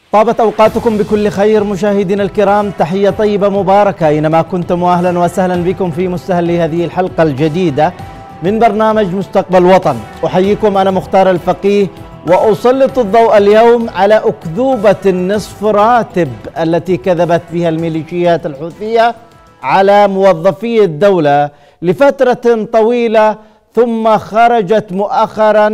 طابت أوقاتكم بكل خير مشاهدينا الكرام، تحية طيبة مباركة أينما كنتم، وأهلا وسهلا بكم في مستهل هذه الحلقة الجديدة من برنامج مستقبل وطن. أحييكم، أنا مختار الفقيه، وأسلط الضوء اليوم على أكذوبة النصف راتب التي كذبت بها الميليشيات الحوثية على موظفي الدولة لفترة طويلة، ثم خرجت مؤخرا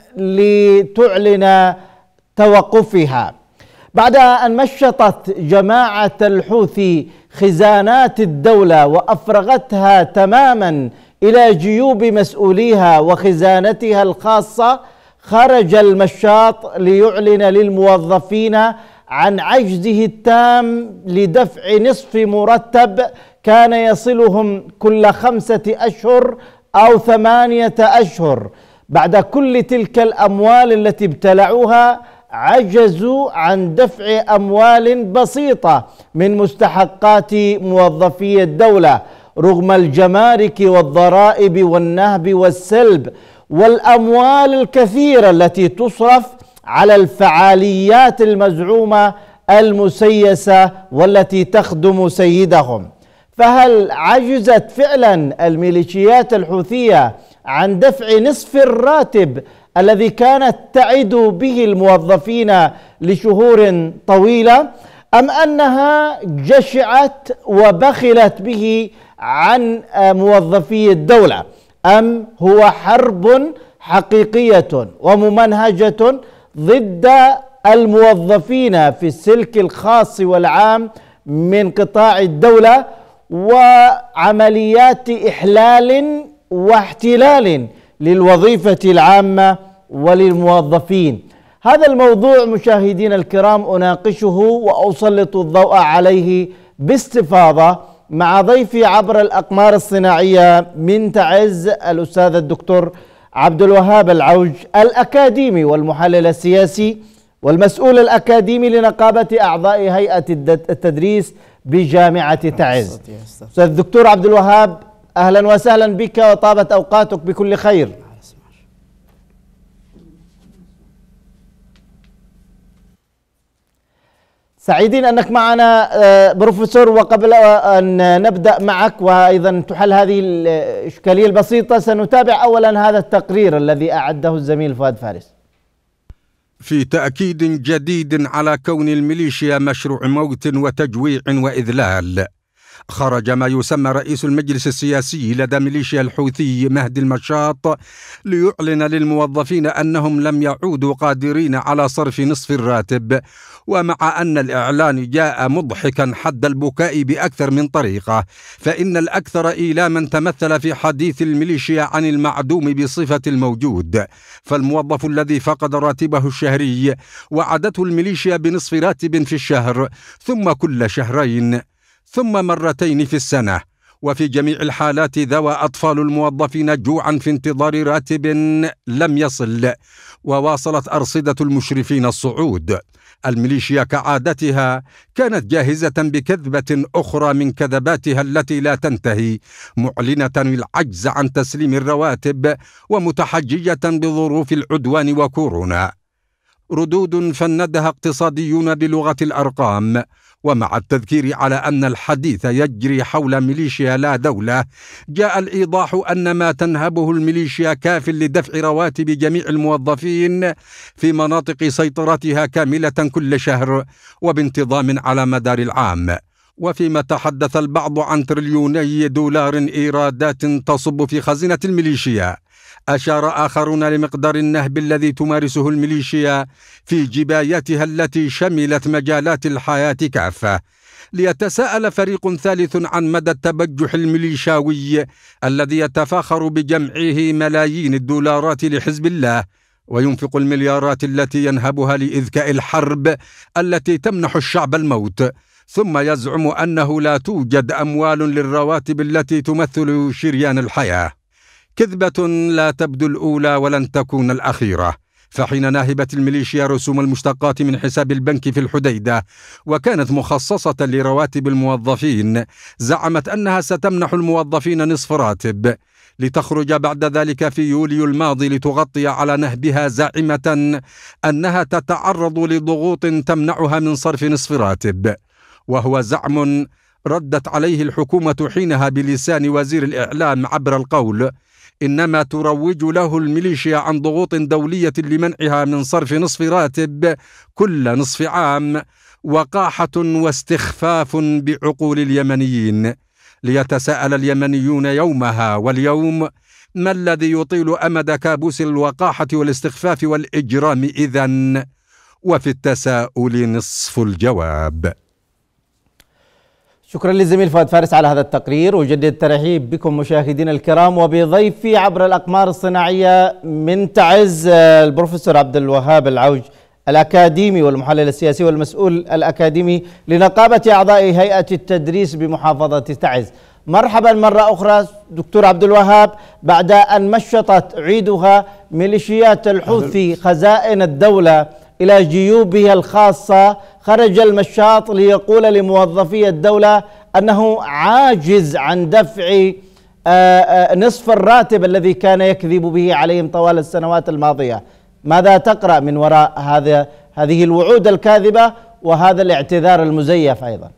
لتعلن توقفها بعد أن مشطت جماعة الحوثي خزانات الدولة وأفرغتها تماما إلى جيوب مسؤوليها وخزانتها الخاصة. خرج المشاط ليعلن للموظفين عن عجزه التام لدفع نصف مرتب كان يصلهم كل 5 أشهر أو 8 أشهر. بعد كل تلك الأموال التي ابتلعوها، عجزوا عن دفع أموال بسيطة من مستحقات موظفي الدولة، رغم الجمارك والضرائب والنهب والسلب والأموال الكثيرة التي تصرف على الفعاليات المزعومة المسيسة والتي تخدم سيدهم. فهل عجزت فعلا الميليشيات الحوثية عن دفع نصف الراتب الذي كانت تعد به الموظفين لشهور طويلة، أم أنها جشعت وبخلت به عن موظفي الدولة، أم هو حرب حقيقية وممنهجة ضد الموظفين في السلك الخاص والعام من قطاع الدولة وعمليات إحلال واحتلال للوظيفة العامة وللموظفين؟ هذا الموضوع مشاهدينا الكرام أناقشه وأسلط الضوء عليه باستفاضة مع ضيفي عبر الأقمار الصناعية من تعز، الأستاذ الدكتور عبد الوهاب العوج، الأكاديمي والمحلل السياسي والمسؤول الأكاديمي لنقابة أعضاء هيئة التدريس بجامعة تعز. أستاذ الدكتور عبد الوهاب، أهلا وسهلا بك وطابت أوقاتك بكل خير. سعيدين أنك معنا بروفيسور. وقبل أن نبدأ معك وأيضا تحل هذه الإشكالية البسيطة، سنتابع أولا هذا التقرير الذي أعده الزميل فؤاد فارس. في تأكيد جديد على كون الميليشيا مشروع موت وتجويع وإذلال، خرج ما يسمى رئيس المجلس السياسي لدى ميليشيا الحوثي مهدي المشاط ليعلن للموظفين أنهم لم يعودوا قادرين على صرف نصف الراتب، ومع أن الإعلان جاء مضحكا حد البكاء بأكثر من طريقة، فإن الأكثر إيلاما تمثل في حديث الميليشيا عن المعدوم بصفة الموجود. فالموظف الذي فقد راتبه الشهري وعدته الميليشيا بنصف راتب في الشهر، ثم كل شهرين، ثم مرتين في السنة، وفي جميع الحالات ذوى أطفال الموظفين جوعا في انتظار راتب لم يصل، وواصلت أرصدة المشرفين الصعود. الميليشيا كعادتها كانت جاهزة بكذبة أخرى من كذباتها التي لا تنتهي، معلنة العجز عن تسليم الرواتب ومتحججة بظروف العدوان وكورونا. ردود فندها اقتصاديون بلغة الأرقام، ومع التذكير على أن الحديث يجري حول ميليشيا لا دولة، جاء الإيضاح أن ما تنهبه الميليشيا كاف لدفع رواتب جميع الموظفين في مناطق سيطرتها كاملة كل شهر وبانتظام على مدار العام. وفيما تحدث البعض عن تريليوني دولار إيرادات تصب في خزينة الميليشيا، أشار آخرون لمقدار النهب الذي تمارسه الميليشيا في جباياتها التي شملت مجالات الحياة كافة، ليتساءل فريق ثالث عن مدى التبجح الميليشاوي الذي يتفاخر بجمعه ملايين الدولارات لحزب الله، وينفق المليارات التي ينهبها لإذكاء الحرب التي تمنح الشعب الموت، ثم يزعم أنه لا توجد أموال للرواتب التي تمثل شريان الحياة. كذبة لا تبدو الأولى ولن تكون الأخيرة. فحين ناهبت الميليشيا رسوم المشتقات من حساب البنك في الحديدة وكانت مخصصة لرواتب الموظفين، زعمت أنها ستمنح الموظفين نصف راتب، لتخرج بعد ذلك في يوليو الماضي لتغطي على نهبها زاعمة أنها تتعرض لضغوط تمنعها من صرف نصف راتب، وهو زعم ردت عليه الحكومة حينها بلسان وزير الإعلام عبر القول إنما تروج له الميليشيا عن ضغوط دولية لمنعها من صرف نصف راتب كل نصف عام، وقاحة واستخفاف بعقول اليمنيين. ليتساءل اليمنيون يومها واليوم: ما الذي يطيل أمد كابوس الوقاحة والاستخفاف والإجرام إذن؟ وفي التساؤل نصف الجواب. شكرا للزميل فؤاد فارس على هذا التقرير، وجدد الترحيب بكم مشاهدينا الكرام وبضيفي عبر الأقمار الصناعية من تعز البروفيسور عبد الوهاب العوج الأكاديمي والمحلل السياسي والمسؤول الأكاديمي لنقابة أعضاء هيئة التدريس بمحافظة تعز. مرحبا مرة أخرى دكتور عبد الوهاب. بعد أن مشطت عيدها ميليشيات الحوثي خزائن الدولة إلى جيوبها الخاصة، خرج المشاط ليقول لموظفي الدولة أنه عاجز عن دفع نصف الراتب الذي كان يكذب به عليهم طوال السنوات الماضية. ماذا تقرأ من وراء هذه الوعود الكاذبة وهذا الاعتذار المزيف أيضا؟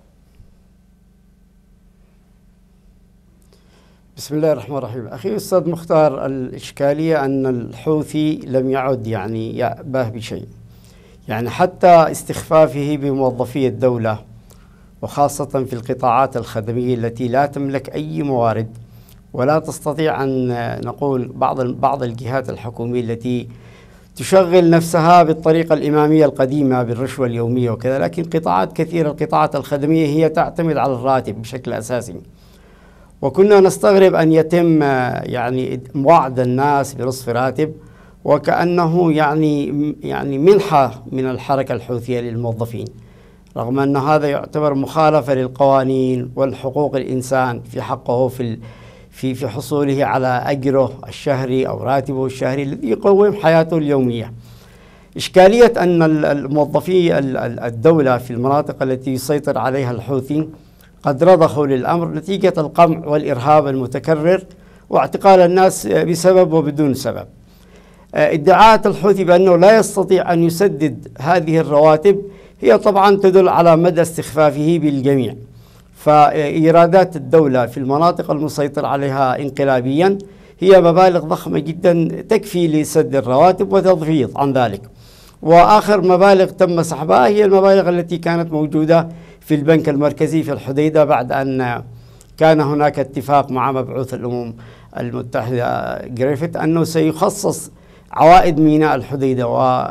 بسم الله الرحمن الرحيم. أخي أستاذ مختار، الإشكالية أن الحوثي لم يعد يأبه بشيء، حتى استخفافه بموظفي الدولة وخاصة في القطاعات الخدمية التي لا تملك أي موارد، ولا تستطيع أن نقول بعض الجهات الحكومية التي تشغل نفسها بالطريقة الإمامية القديمة بالرشوة اليومية وكذا، لكن قطاعات كثيرة، القطاعات الخدمية هي تعتمد على الراتب بشكل أساسي. وكنا نستغرب أن يتم وعد الناس بنصف راتب وكأنه منحة من الحركة الحوثية للموظفين، رغم أن هذا يعتبر مخالفة للقوانين والحقوق الإنسان في حقه في حصوله على أجره الشهري أو راتبه الشهري الذي يقوم حياته اليومية. إشكالية أن الموظفي الدولة في المناطق التي يسيطر عليها الحوثي قد رضخوا للأمر نتيجة القمع والإرهاب المتكرر واعتقال الناس بسبب وبدون سبب. ادعاءات الحوثي بأنه لا يستطيع أن يسدد هذه الرواتب هي طبعا تدل على مدى استخفافه بالجميع. فإيرادات الدولة في المناطق المسيطر عليها انقلابيا هي مبالغ ضخمة جدا تكفي لسد الرواتب وتضفيض عن ذلك، وآخر مبالغ تم سحبها هي المبالغ التي كانت موجودة في البنك المركزي في الحديدة بعد أن كان هناك اتفاق مع مبعوث الأمم المتحدة جريفيث أنه سيخصص عوائد ميناء الحديدة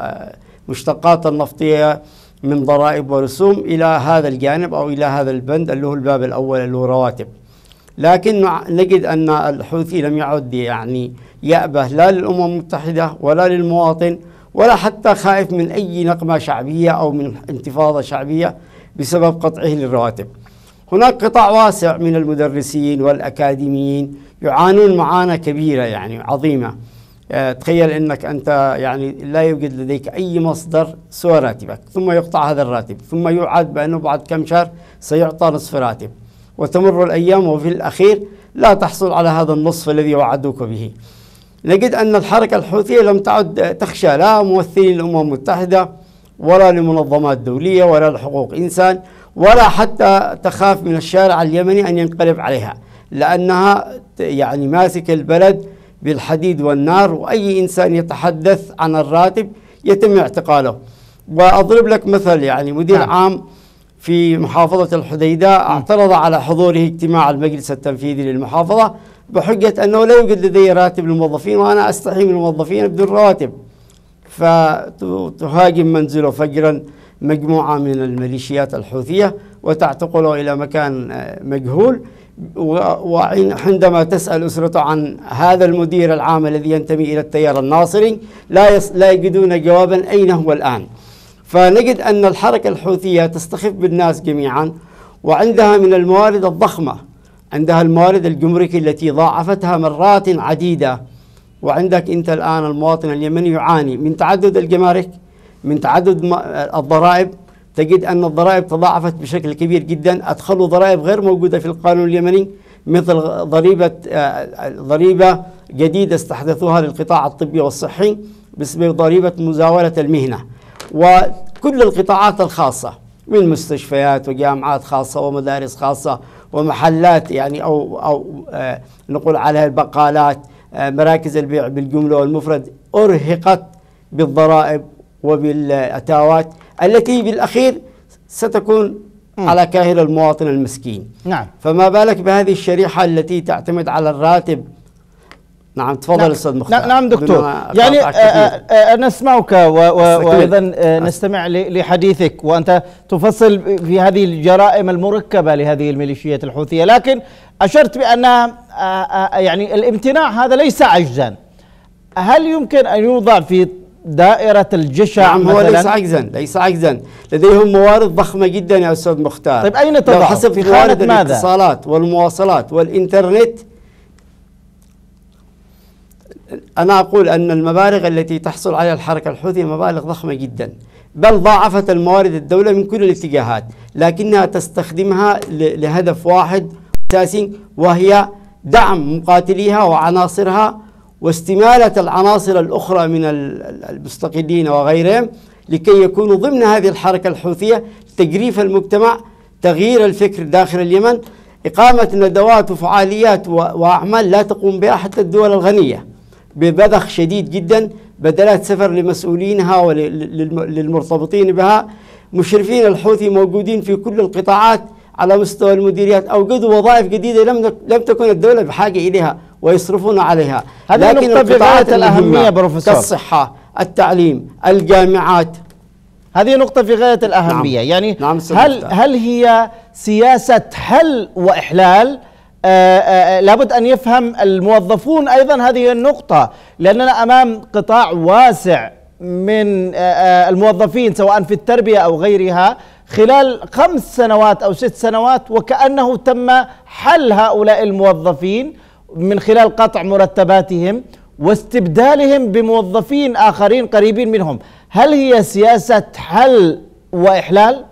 ومشتقات النفطية من ضرائب ورسوم إلى هذا الجانب أو إلى هذا البند اللي هو الباب الأول اللي هو رواتب. لكن نجد أن الحوثي لم يعد يأبه لا للأمم المتحدة ولا للمواطن ولا حتى خائف من أي نقمة شعبية أو من انتفاضة شعبية بسبب قطعه للرواتب. هناك قطاع واسع من المدرسين والأكاديميين يعانون معاناة كبيرة عظيمة. تخيل أنك أنت لا يوجد لديك أي مصدر سوى راتبك، ثم يقطع هذا الراتب، ثم يوعد بأنه بعد كم شهر سيعطى نصف راتب، وتمر الأيام وفي الأخير لا تحصل على هذا النصف الذي وعدوك به. نجد أن الحركة الحوثية لم تعد تخشى لا ممثلين الأمم المتحدة ولا لمنظمات دولية ولا لحقوق إنسان، ولا حتى تخاف من الشارع اليمني أن ينقلب عليها، لأنها ماسك البلد بالحديد والنار، وأي إنسان يتحدث عن الراتب يتم اعتقاله. وأضرب لك مثل، مدير عام في محافظة الحديدة اعترض على حضوره اجتماع المجلس التنفيذي للمحافظة بحجة أنه لا يوجد لدي راتب للموظفين وأنا أستحي من الموظفين بدون رواتب. فتهاجم منزله فجرا مجموعة من الميليشيات الحوثية وتعتقله إلى مكان مجهول، وعندما تسأل أسرته عن هذا المدير العام الذي ينتمي إلى التيار الناصري لا يجدون جوابا أين هو الآن. فنجد أن الحركة الحوثية تستخف بالناس جميعا، وعندها من الموارد الضخمة، عندها الموارد الجمركية التي ضاعفتها مرات عديدة. وعندك أنت الآن المواطن اليمني يعاني من تعدد الجمارك، من تعدد الضرائب. تجد أن الضرائب تضاعفت بشكل كبير جدا، أدخلوا ضرائب غير موجودة في القانون اليمني، مثل ضريبة جديدة استحدثوها للقطاع الطبي والصحي باسم ضريبة مزاولة المهنة، وكل القطاعات الخاصة من مستشفيات وجامعات خاصة ومدارس خاصة ومحلات يعني أو نقول عليها البقالات، مراكز البيع بالجملة والمفرد، أرهقت بالضرائب وبالأتاوات التي بالأخير ستكون على كاهل المواطن المسكين. نعم. فما بالك بهذه الشريحة التي تعتمد على الراتب. نعم تفضل أستاذ مختار. نعم دكتور، يعني نسمعك وأيضا نستمع لحديثك، وأنت تفصل في هذه الجرائم المركبة لهذه الميليشيات الحوثية، لكن أشرت بأن يعني الامتناع هذا ليس عجزا. هل يمكن أن يوضع في دائرة الجشع؟ نعم هو ليس عجزا، لديهم موارد ضخمة جدا يا أستاذ مختار. طيب أين تضع؟ حسب موارد الاتصالات والمواصلات والإنترنت. أنا أقول أن المبالغ التي تحصل عليها الحركة الحوثية مبالغ ضخمة جدا، بل ضاعفت الموارد الدولة من كل الاتجاهات، لكنها تستخدمها لهدف واحد أساسي، وهي دعم مقاتليها وعناصرها واستمالة العناصر الأخرى من المستقلين وغيرهم لكي يكونوا ضمن هذه الحركة الحوثية، تجريف المجتمع، تغيير الفكر داخل اليمن، إقامة ندوات وفعاليات وأعمال لا تقوم بها حتى الدول الغنية ببذخ شديد جدا، بدلات سفر لمسؤولينها وللمرتبطين بها. مشرفين الحوثي موجودين في كل القطاعات على مستوى المديريات، أوجدوا وظائف جديدة لم تكن الدولة بحاجة إليها ويصرفون عليها. هذه نقطة في غاية الأهمية بروفيسور، كالصحة، التعليم، الجامعات. هذه نقطة في غاية الأهمية. نعم. يعني نعم هل هي سياسة حل وإحلال؟ لابد أن يفهم الموظفون أيضا هذه النقطة، لأننا أمام قطاع واسع من الموظفين سواء في التربية أو غيرها خلال 5 سنوات أو 6 سنوات، وكأنه تم حل هؤلاء الموظفين من خلال قطع مرتباتهم واستبدالهم بموظفين آخرين قريبين منهم. هل هي سياسة حل وإحلال؟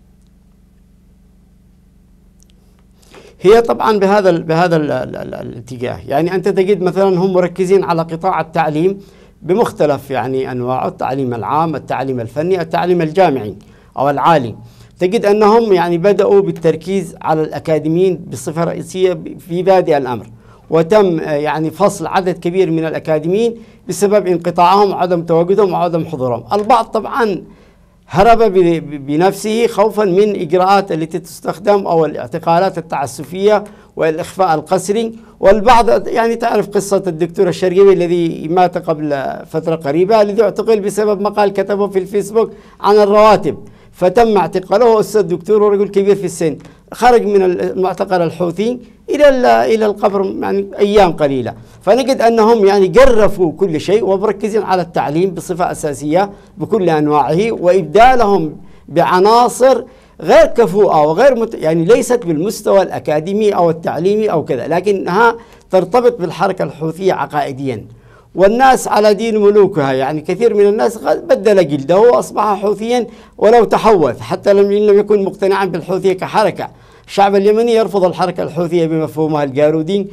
هي طبعا بهذا الاتجاه. يعني أنت تجد مثلا هم مركزين على قطاع التعليم بمختلف يعني أنواعه، التعليم العام، التعليم الفني، التعليم الجامعي أو العالي. تجد أنهم يعني بدأوا بالتركيز على الأكاديميين بصفة رئيسية في بادئ الأمر، وتم يعني فصل عدد كبير من الأكاديميين بسبب انقطاعهم وعدم تواجدهم وعدم حضورهم. البعض طبعا هرب بنفسه خوفا من إجراءات التي تستخدم أو الاعتقالات التعسفية والإخفاء القسري، والبعض يعني تعرف قصة الدكتور الشرقيوي الذي مات قبل فترة قريبة، الذي اعتقل بسبب مقال كتبه في الفيسبوك عن الرواتب، فتم اعتقاله. أستاذ دكتور ورجل كبير في السن، خرج من المعتقل الحوثي إلى القبر يعني أيام قليلة. فنجد أنهم يعني جرفوا كل شيء ومركزين على التعليم بصفة أساسية بكل أنواعه، وإبدالهم بعناصر غير كفؤة وغير يعني ليست بالمستوى الأكاديمي أو التعليمي أو كذا، لكنها ترتبط بالحركة الحوثية عقائديا. والناس على دين ملوكها، يعني كثير من الناس بدل جلده وأصبح حوثيا ولو تحوث، حتى لم يكن مقتنعا بالحوثية كحركة. الشعب اليمني يرفض الحركة الحوثية بمفهومها الجارودي،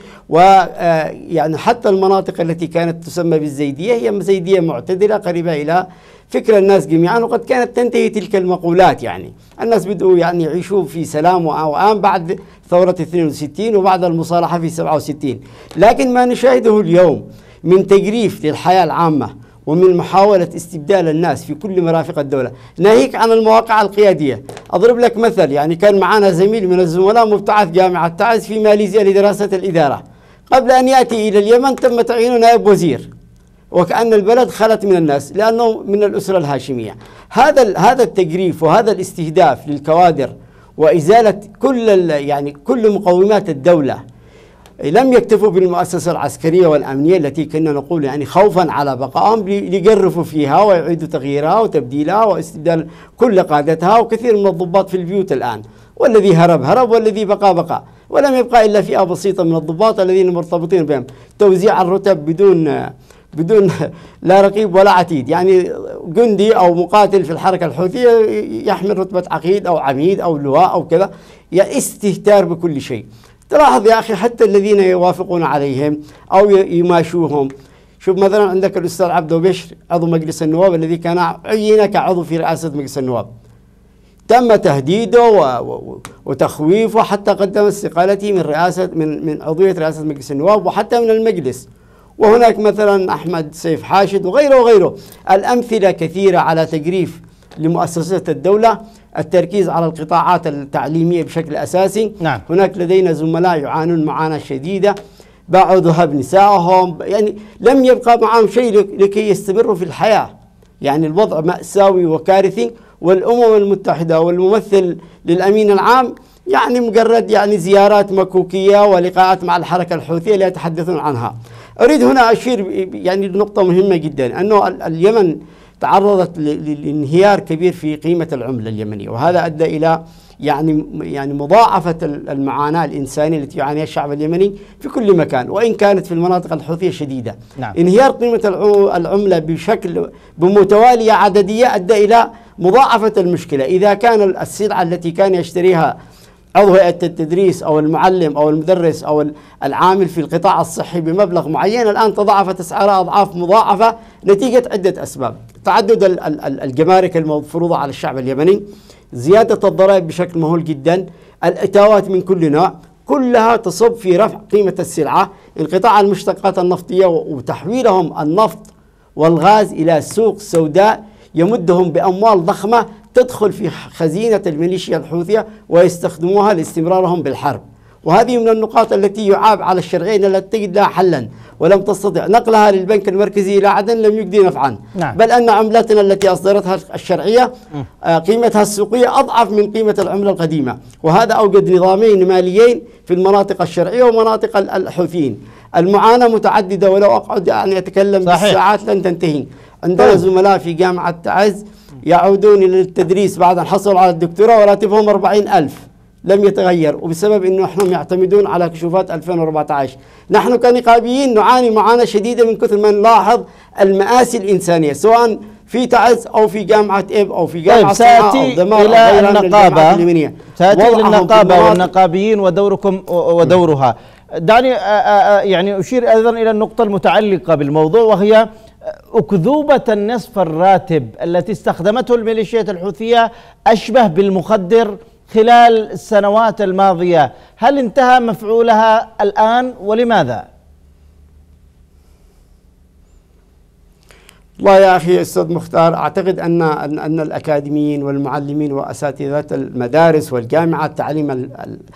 ويعني حتى المناطق التي كانت تسمى بالزيدية هي زيدية معتدلة قريبة إلى فكر الناس جميعا، وقد كانت تنتهي تلك المقولات. يعني الناس بدأوا يعني يعيشوا في سلام وأوام بعد ثورة 62 وبعد المصالحة في 67. لكن ما نشاهده اليوم من تجريف للحياة العامة ومن محاولة استبدال الناس في كل مرافق الدولة، ناهيك عن المواقع القيادية. أضرب لك مثل، يعني كان معنا زميل من الزملاء مبتعث جامعة تعز في ماليزيا لدراسة الإدارة، قبل أن يأتي إلى اليمن تم تعيينه نائب وزير، وكأن البلد خلت من الناس لأنه من الأسرة الهاشمية. هذا التجريف وهذا الاستهداف للكوادر وإزالة كل مقومات الدولة. لم يكتفوا بالمؤسسة العسكرية والأمنية التي كنا نقول يعني خوفا على بقائهم، ليجرفوا فيها ويعيدوا تغييرها وتبديلها واستبدال كل قادتها، وكثير من الضباط في البيوت الآن، والذي هرب والذي بقى، ولم يبقى إلا فئة بسيطة من الضباط الذين مرتبطين بهم. توزيع الرتب بدون لا رقيب ولا عتيد، يعني جندي أو مقاتل في الحركة الحوثية يحمل رتبة عقيد أو عميد أو لواء أو كذا، يعني استهتار بكل شيء. تلاحظ يا أخي حتى الذين يوافقون عليهم أو يماشوهم. شوف مثلا عندك الأستاذ عبدو بشر عضو مجلس النواب الذي كان عين كعضو في رئاسة مجلس النواب، تم تهديده وتخويفه حتى قدم استقالته من رئاسة من عضوية رئاسة مجلس النواب وحتى من المجلس. وهناك مثلا أحمد سيف حاشد وغيره وغيره. الأمثلة كثيرة على تجريف لمؤسسات الدولة، التركيز على القطاعات التعليمية بشكل أساسي. نعم. هناك لدينا زملاء يعانون معاناة شديدة، باعوا ذهب نسائهم، يعني لم يبقى معهم شيء لكي يستمروا في الحياة. يعني الوضع مأساوي وكارثي، والأمم المتحدة والممثل للأمين العام يعني مجرد يعني زيارات مكوكية ولقاءات مع الحركة الحوثية لا يتحدثون عنها. أريد هنا أشير يعني لنقطة مهمة جدا، أنه اليمن تعرضت لانهيار كبير في قيمة العملة اليمنية، وهذا أدى إلى يعني مضاعفة المعاناة الإنسانية التي يعانيها الشعب اليمني في كل مكان، وإن كانت في المناطق الحوثية شديدة. نعم. انهيار قيمة العملة بمتوالية عددية أدى إلى مضاعفة المشكلة. إذا كان السلعة التي كان يشتريها عضو هيئة التدريس أو المعلم أو المدرس أو العامل في القطاع الصحي بمبلغ معين، الآن تضاعفت أسعارها أضعاف مضاعفة نتيجة عدة أسباب: تعدد الجمارك المفروضة على الشعب اليمني، زيادة الضرائب بشكل مهول جدا، الإتاوات من كل نوع، كلها تصب في رفع قيمة السلعة. انقطاع المشتقات النفطية وتحويلهم النفط والغاز إلى سوق سوداء يمدهم بأموال ضخمة تدخل في خزينة الميليشيا الحوثية ويستخدموها لاستمرارهم بالحرب. وهذه من النقاط التي يعاب على الشرعية التي تجد لها حلا ولم تستطع نقلها للبنك المركزي إلى عدن، لم يجدي نفعا. نعم. بل أن عملتنا التي أصدرتها الشرعية قيمتها السوقية أضعف من قيمة العملة القديمة، وهذا أوجد نظامين ماليين في المناطق الشرعية ومناطق الحوثيين. المعاناة متعددة، ولو أقعد يعني أتكلم بالساعات لن تنتهي. عندنا زملاء في جامعة تعز يعودون إلى التدريس بعد أن حصلوا على الدكتوراه وراتبهم 40,000 لم يتغير، وبسبب أنه نحن يعتمدون على كشوفات 2014. نحن كنقابيين نعاني معاناة شديدة من كثر ما نلاحظ المآسي الإنسانية، سواء في تعز أو في جامعة إب أو في جامعة صنعاء أو دمار إلى النقابة. سأتي للنقابة والنقابيين ودوركم ودورها. دعني يعني أشير أيضا إلى النقطة المتعلقة بالموضوع، وهي أكذوبة النصف الراتب التي استخدمته الميليشيات الحوثية أشبه بالمخدر خلال السنوات الماضية. هل انتهى مفعولها الآن ولماذا؟ والله يا أخي أستاذ مختار، أعتقد أن الأكاديميين والمعلمين وأساتذة المدارس والجامعة، التعليم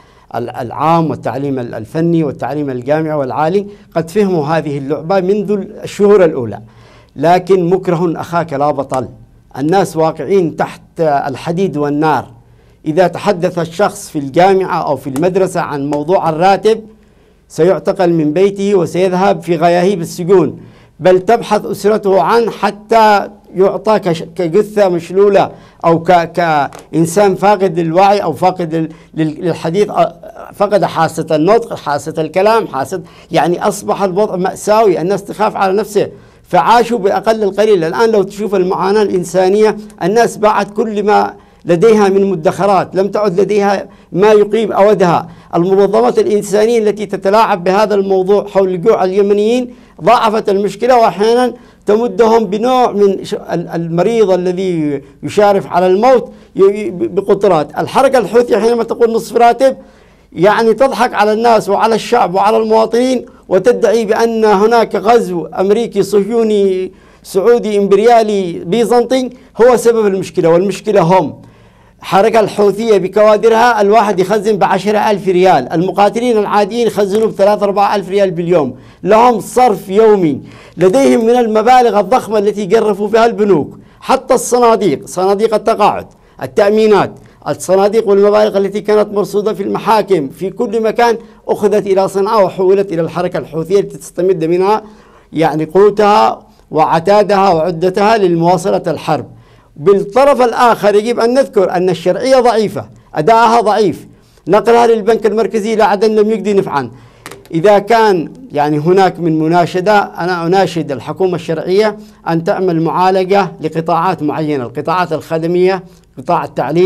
العام والتعليم الفني والتعليم الجامعي والعالي، قد فهموا هذه اللعبة منذ الشهور الأولى. لكن مكره أخاك لا بطل، الناس واقعين تحت الحديد والنار. إذا تحدث الشخص في الجامعة أو في المدرسة عن موضوع الراتب سيعتقل من بيته وسيذهب في غياهيب السجون، بل تبحث أسرته عنه حتى يعطى كجثة مشلولة أو كإنسان فاقد للوعي أو فاقد للحديث، فقد حاسة النطق، حاسة الكلام، يعني أصبح الوضع مأساوي. الناس تخاف على نفسه، فعاشوا بأقل القليل. الآن لو تشوف المعاناة الإنسانية، الناس باعت كل ما لديها من مدخرات، لم تعد لديها ما يقيم أودها. المنظمات الإنسانية التي تتلاعب بهذا الموضوع حول جوع اليمنيين ضاعفت المشكلة، وأحيانا تمدهم بنوع من المريض الذي يشارف على الموت بقطرات. الحركة الحوثية حينما تقول نصف راتب يعني تضحك على الناس وعلى الشعب وعلى المواطنين، وتدعي بأن هناك غزو أمريكي صهيوني سعودي إمبريالي بيزنطي هو سبب المشكلة. والمشكلة هم حركة الحوثية بكوادرها، الواحد يخزن ب10,000 ريال، المقاتلين العاديين يخزنوا ب3-4,000 ريال باليوم، لهم صرف يومي، لديهم من المبالغ الضخمة التي جرفوا فيها البنوك، حتى الصناديق، صناديق التقاعد، التأمينات، الصناديق والمبالغ التي كانت مرصودة في المحاكم في كل مكان أخذت إلى صنعاء وحولت إلى الحركة الحوثية التي تستمد منها يعني قوتها وعتادها وعدتها للمواصلة الحرب. بالطرف الآخر يجب أن نذكر أن الشرعية ضعيفة، أداءها ضعيف، نقلها للبنك المركزي إلى عدن لم يجدي نفعا. إذا كان يعني هناك من مناشدة، أنا أناشد الحكومة الشرعية أن تعمل معالجة لقطاعات معينة، القطاعات الخدمية، قطاع التعليم،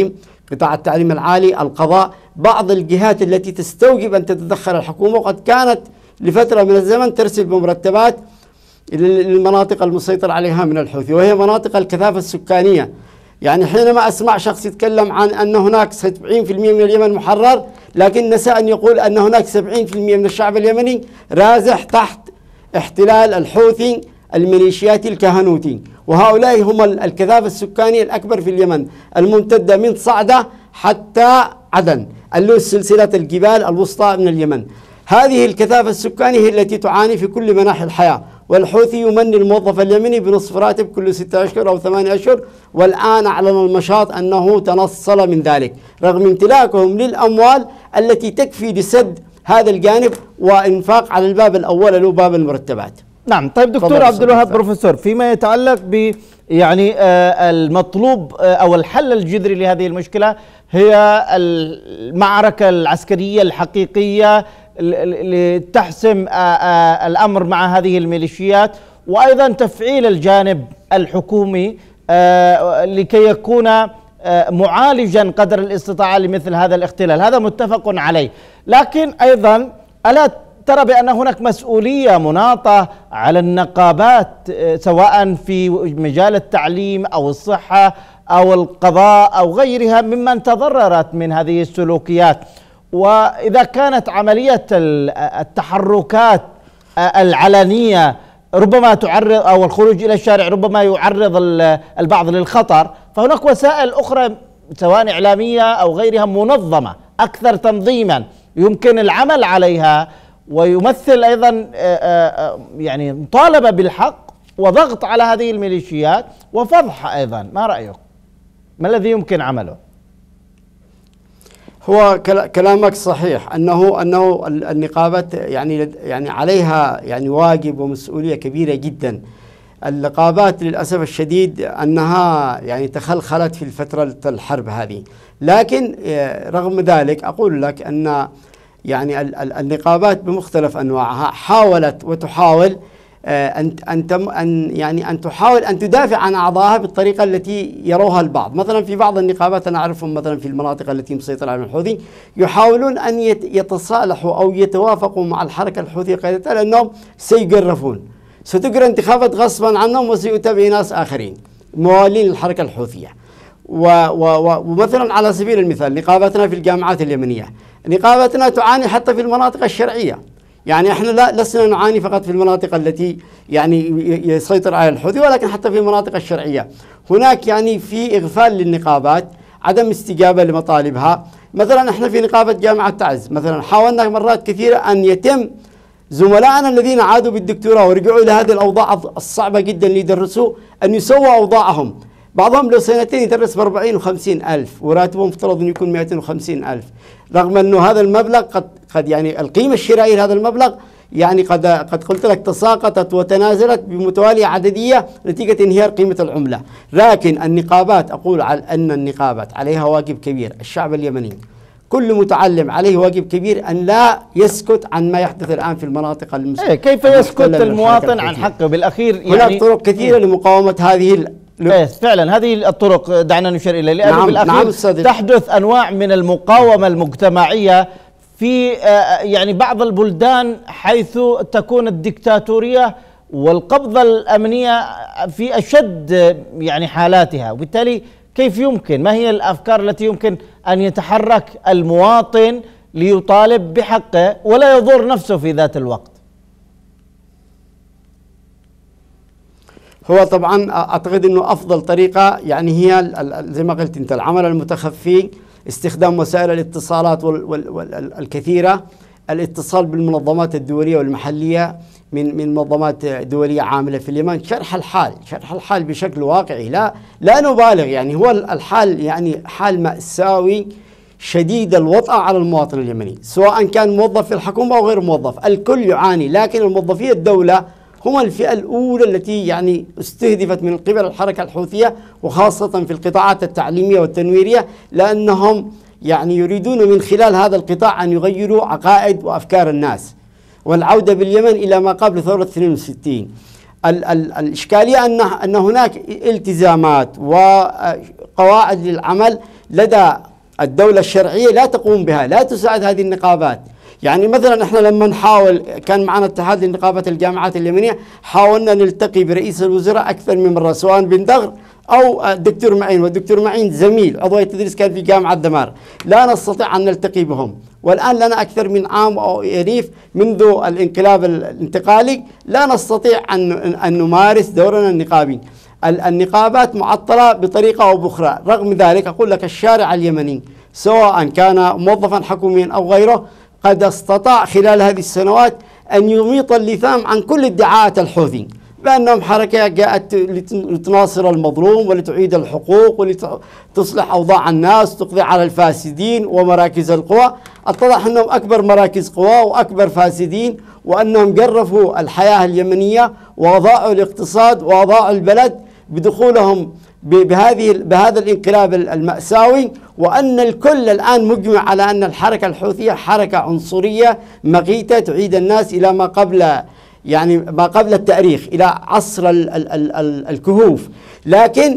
قطاع التعليم العالي، القضاء، بعض الجهات التي تستوجب أن تتدخل الحكومة، وقد كانت لفترة من الزمن ترسل بمرتبات للمناطق المسيطر عليها من الحوثي، وهي مناطق الكثافة السكانية. يعني حينما أسمع شخص يتكلم عن أن هناك 70% من اليمن محرر، لكن نسى أن يقول أن هناك 70% من الشعب اليمني رازح تحت احتلال الحوثي الميليشياتي الكهنوتي، وهؤلاء هم الكثافة السكانية الأكبر في اليمن، الممتدة من صعدة حتى عدن، اللي سلسلة الجبال الوسطى من اليمن. هذه الكثافة السكانية هي التي تعاني في كل مناحي الحياة، والحوثي يمني الموظف اليمني بنصف راتب كل 6 أشهر أو 8 أشهر، والآن أعلن المشاط أنه تنصل من ذلك رغم امتلاكهم للأموال التي تكفي لسد هذا الجانب وإنفاق على الباب الأول اللي هو باب المرتبات. نعم. طيب دكتور عبد الوهاب، بروفيسور، فيما يتعلق ب يعني المطلوب أو الحل الجذري لهذه المشكلة هي المعركة العسكرية الحقيقية لتحسم الأمر مع هذه الميليشيات، وأيضا تفعيل الجانب الحكومي لكي يكون معالجا قدر الاستطاعة لمثل هذا الاختلال. هذا متفق عليه، لكن أيضا ألا ترى بأن هناك مسؤولية مناطة على النقابات سواء في مجال التعليم أو الصحة أو القضاء أو غيرها ممن تضررت من هذه السلوكيات؟ وإذا كانت عملية التحركات العلنية ربما تعرض، أو الخروج إلى الشارع ربما يعرض البعض للخطر، فهناك وسائل أخرى سواء إعلامية أو غيرها منظمة أكثر تنظيما يمكن العمل عليها، ويمثل أيضا يعني مطالبة بالحق وضغط على هذه الميليشيات وفضحها أيضا. ما رأيك؟ ما الذي يمكن عمله؟ هو كلامك صحيح أنه النقابات يعني عليها يعني واجب ومسؤولية كبيرة جدا. النقابات للأسف الشديد أنها يعني تخلخلت في فترة الحرب هذه، لكن رغم ذلك أقول لك أن يعني النقابات بمختلف أنواعها حاولت وتحاول أن تحاول أن تدافع عن أعضائها بالطريقة التي يروها البعض. مثلا في بعض النقابات أنا أعرفهم مثلا في المناطق التي مسيطر عليها الحوثي يحاولون أن يتصالحوا أو يتوافقوا مع الحركة الحوثية قاعدة، لأنهم سيجرفون، ستجرى انتخابات غصبا عنهم وسيؤتى بناس آخرين موالين للحركة الحوثية. ومثلا على سبيل المثال نقابتنا في الجامعات اليمنية، نقابتنا تعاني حتى في المناطق الشرعية. يعني احنا لسنا نعاني فقط في المناطق التي يعني يسيطر عليها الحوثي، ولكن حتى في المناطق الشرعية هناك يعني في إغفال للنقابات، عدم استجابة لمطالبها. مثلا احنا في نقابة جامعة تعز مثلا حاولنا مرات كثيرة أن يتم زملائنا الذين عادوا بالدكتوراه ورجعوا إلى هذه الأوضاع الصعبة جدا اللي يدرسوا أن يسووا أوضاعهم. بعضهم لو سنتين يدرس ب40 و50 ألف وراتبهم مفترض أن يكون 250 ألف، رغم أنه هذا المبلغ قد يعني القيمة الشرائية لهذا المبلغ يعني قد قلت لك تساقطت وتنازلت بمتوالية عددية نتيجة انهيار قيمة العملة. لكن النقابات أقول أن النقابات عليها واجب كبير. الشعب اليمني كل متعلم عليه واجب كبير أن لا يسكت عن ما يحدث الآن في المناطق المسلمة. كيف يسكت المواطن عن حقه بالأخير؟ يعني هناك طرق كثيرة لمقاومة هذه فعلا هذه الطرق دعنا نشير إليها، لأنه بالأخير تحدث أنواع من المقاومة المجتمعية في يعني بعض البلدان حيث تكون الدكتاتورية والقبضة الأمنية في أشد يعني حالاتها، وبالتالي كيف يمكن، ما هي الأفكار التي يمكن أن يتحرك المواطن ليطالب بحقه ولا يضر نفسه في ذات الوقت؟ هو طبعا أعتقد أنه أفضل طريقة يعني هي زي ما قلت أنت العمل المتخفي، استخدام وسائل الاتصالات الكثيرة، الاتصال بالمنظمات الدولية والمحلية من منظمات دولية عاملة في اليمن، شرح الحال بشكل واقعي، لا نبالغ. يعني هو الحال يعني حال مأساوي شديد الوطأة على المواطن اليمني، سواء كان موظف في الحكومة أو غير موظف، الكل يعاني. لكن الموظفي الدولة هم الفئة الأولى التي يعني استهدفت من قبل الحركة الحوثية، وخاصة في القطاعات التعليمية والتنويرية، لأنهم يعني يريدون من خلال هذا القطاع أن يغيروا عقائد وأفكار الناس والعودة باليمن إلى ما قبل ثورة 62. الإشكالية أن هناك التزامات وقواعد للعمل لدى الدولة الشرعية لا تقوم بها، لا تساعد هذه النقابات. يعني مثلا احنا لما نحاول، كان معنا اتحاد لنقابة الجامعات اليمنية، حاولنا نلتقي برئيس الوزراء أكثر من مرة، سواء بن دغر أو الدكتور معين، والدكتور معين زميل عضو التدريس كان في جامعة دمار، لا نستطيع أن نلتقي بهم. والآن لنا أكثر من عام أو يريف منذ الانقلاب الانتقالي لا نستطيع أن نمارس دورنا النقابي. النقابات معطلة بطريقة أو بأخرى. رغم ذلك أقول لك الشارع اليمني سواء كان موظفا حكوميا أو غيره قد استطاع خلال هذه السنوات أن يميط اللثام عن كل ادعاءات الحوثي بأنهم حركة جاءت لتناصر المظلوم ولتعيد الحقوق ولتصلح أوضاع الناس، تقضي على الفاسدين ومراكز القوى. اتضح أنهم أكبر مراكز قوى وأكبر فاسدين، وأنهم جرفوا الحياة اليمنية وأضاعوا الاقتصاد وأضاعوا البلد بدخولهم بهذا الانقلاب المأساوي، وأن الكل الآن مجمع على أن الحركة الحوثية حركة عنصرية مغيتة تعيد الناس إلى ما قبل التاريخ، إلى عصر الكهوف. لكن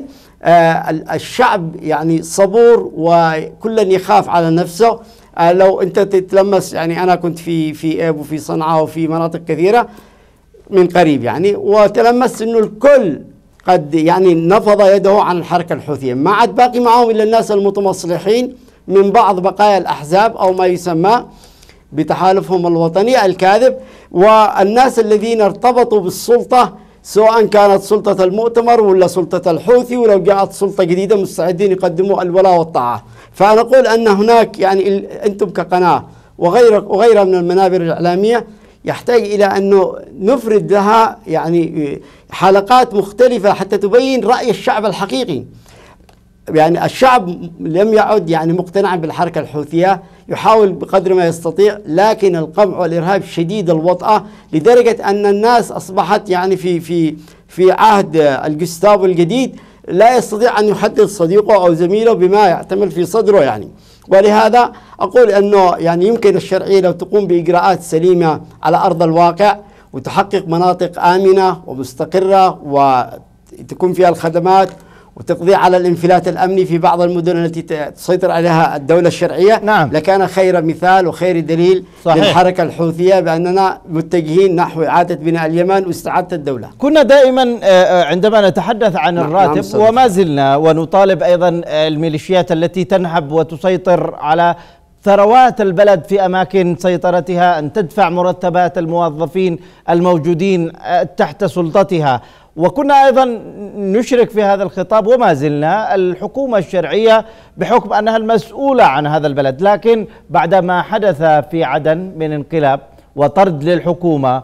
الشعب يعني صبور وكل يخاف على نفسه. لو أنت تتلمس، يعني أنا كنت في إيب وفي صنعاء وفي مناطق كثيرة من قريب يعني، وتلمست أنه الكل قد يعني نفض يده عن الحركة الحوثية. ما عاد باقي معهم إلا الناس المتمصلحين من بعض بقايا الأحزاب أو ما يسمى بتحالفهم الوطني الكاذب، والناس الذين ارتبطوا بالسلطة سواء كانت سلطة المؤتمر ولا سلطة الحوثي، ولو جاءت سلطة جديدة مستعدين يقدموا الولاء والطاعة. فأنا أقول أن هناك يعني أنتم كقناة وغيرها من المنابر الإعلامية يحتاج إلى أنه نفرد لها يعني حلقات مختلفة حتى تبين رأي الشعب الحقيقي. يعني الشعب لم يعد يعني مقتنعا بالحركة الحوثية، يحاول بقدر ما يستطيع، لكن القمع والإرهاب شديد الوطأة لدرجة أن الناس أصبحت يعني في عهد الجستافو الجديد لا يستطيع أن يحدد صديقه أو زميله بما يعتمل في صدره يعني. ولهذا أقول أنه يعني يمكن الشرعية لو تقوم بإجراءات سليمة على أرض الواقع وتحقق مناطق آمنة ومستقرة وتكون فيها الخدمات وتقضي على الانفلات الأمني في بعض المدن التي تسيطر عليها الدولة الشرعية، نعم. لكان خير مثال وخير دليل صحيح. للحركة الحوثية بأننا متجهين نحو إعادة بناء اليمن واستعادة الدولة. كنا دائما عندما نتحدث عن الراتب وما زلنا ونطالب أيضا الميليشيات التي تنهب وتسيطر على ثروات البلد في أماكن سيطرتها أن تدفع مرتبات الموظفين الموجودين تحت سلطتها. وكنا أيضا نشرك في هذا الخطاب وما زلنا الحكومة الشرعية بحكم أنها المسؤولة عن هذا البلد، لكن بعدما حدث في عدن من انقلاب وطرد للحكومة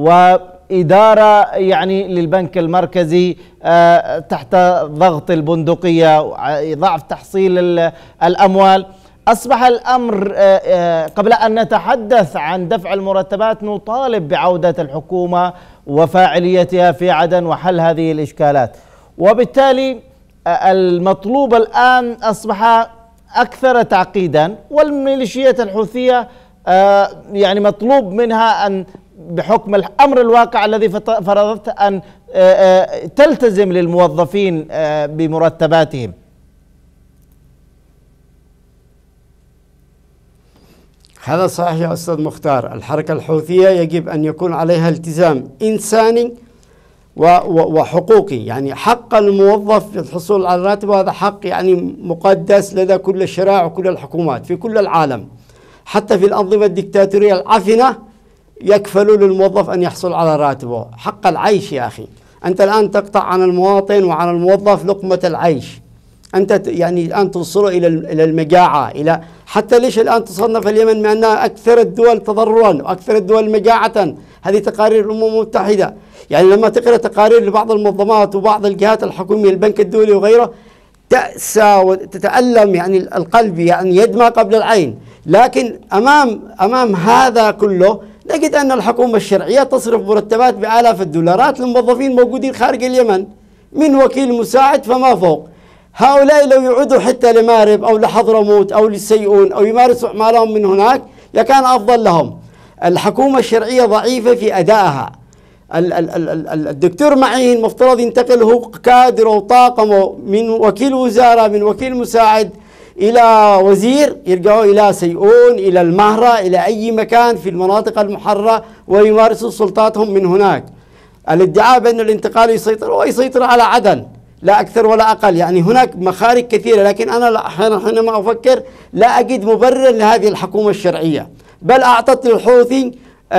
وإدارة يعني للبنك المركزي تحت ضغط البندقية ضعف تحصيل الأموال، أصبح الأمر قبل أن نتحدث عن دفع المرتبات نطالب بعودة الحكومة وفاعليتها في عدن وحل هذه الإشكالات. وبالتالي المطلوب الآن أصبح أكثر تعقيدا، والميليشيات الحوثية يعني مطلوب منها أن بحكم الأمر الواقع الذي فرضته أن تلتزم للموظفين بمرتباتهم. هذا صحيح يا أستاذ مختار. الحركة الحوثية يجب أن يكون عليها التزام إنساني وحقوقي، يعني حق الموظف في الحصول على الراتب، هذا حق يعني مقدس لدى كل الشرائع وكل الحكومات في كل العالم. حتى في الأنظمة الدكتاتورية العفنة يكفلوا للموظف أن يحصل على راتبه. حق العيش يا أخي، أنت الآن تقطع عن المواطن وعن الموظف لقمة العيش، أنت يعني الآن توصله إلى المجاعة، إلى حتى ليش الآن تصنف اليمن من أنها أكثر الدول تضررا وأكثر الدول مجاعة؟ هذه تقارير الأمم المتحدة. يعني لما تقرأ تقارير لبعض المنظمات وبعض الجهات الحكومية البنك الدولي وغيره تأسى وتتألم، يعني القلب يعني يدمى قبل العين. لكن أمام هذا كله نجد أن الحكومة الشرعية تصرف مرتبات بآلاف الدولارات للموظفين موجودين خارج اليمن من وكيل مساعد فما فوق. هؤلاء لو يعودوا حتى لمارب أو لحضرموت أو للسيئون أو يمارسوا أعمالهم من هناك لكان أفضل لهم. الحكومة الشرعية ضعيفة في أدائها. الدكتور معين مفترض ينتقل هو كادر وطاقمه من وكيل وزارة من وكيل مساعد إلى وزير يرجعوا إلى سيئون، إلى المهرة، إلى أي مكان في المناطق المحررة ويمارسوا سلطاتهم من هناك. الادعاء بأن الانتقال يسيطر، هو يسيطر على عدن لا أكثر ولا أقل. يعني هناك مخارج كثيرة، لكن أنا حينما أفكر لا أجد مبرر لهذه الحكومة الشرعية، بل أعطت للحوثي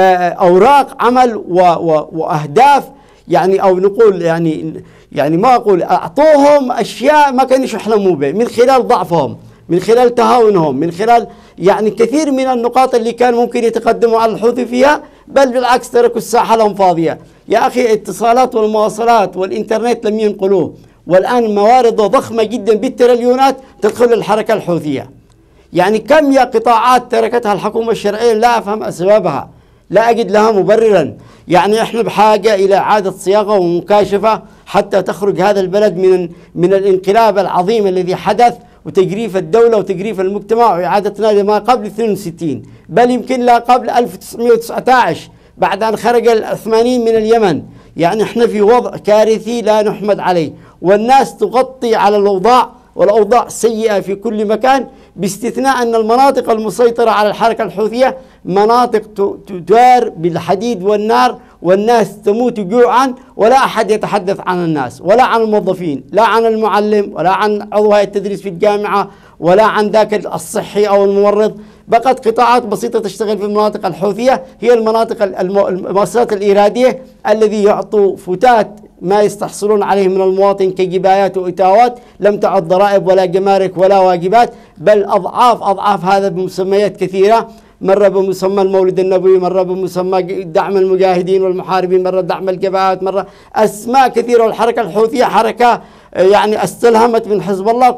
أوراق عمل وأهداف، يعني أو نقول يعني ما أقول أعطوهم أشياء ما كانوا يحلموا به، من خلال ضعفهم، من خلال تهاونهم، من خلال يعني كثير من النقاط اللي كان ممكن يتقدموا على الحوثي فيها، بل بالعكس تركوا الساحة لهم فاضية. يا أخي الاتصالات والمواصلات والإنترنت لم ينقلوه، والآن موارد ضخمة جدا بالتريليونات تدخل الحركة الحوثية. يعني كم يا قطاعات تركتها الحكومة الشرعية لا أفهم أسبابها، لا أجد لها مبررا. يعني إحنا بحاجة إلى إعادة صياغة ومكاشفة حتى تخرج هذا البلد من الانقلاب العظيم الذي حدث، وتجريف الدولة وتجريف المجتمع وإعادتنا لما قبل 62، بل يمكن لا قبل 1919 بعد أن خرج العثمانيين من اليمن. يعني إحنا في وضع كارثي لا نحمد عليه، والناس تغطي على الأوضاع، والأوضاع سيئة في كل مكان، باستثناء أن المناطق المسيطرة على الحركة الحوثية مناطق تدار بالحديد والنار، والناس تموت جوعا، ولا أحد يتحدث عن الناس ولا عن الموظفين، لا عن المعلم ولا عن عضو هيئة التدريس في الجامعة ولا عن ذاك الصحي أو الممرض. بقت قطاعات بسيطة تشتغل في المناطق الحوثية، هي المناطق المؤسسات الإرادية الذي يعطوا فتات ما يستحصلون عليه من المواطن كجبايات وإتاوات، لم تعد ضرائب ولا جمارك ولا واجبات، بل أضعاف هذا بمسميات كثيرة، مرة بمسمى المولد النبوي، مرة بمسمى دعم المجاهدين والمحاربين، مرة دعم الجبهات، مرة أسماء كثيرة. والحركة الحوثية حركة يعني استلهمت من حزب الله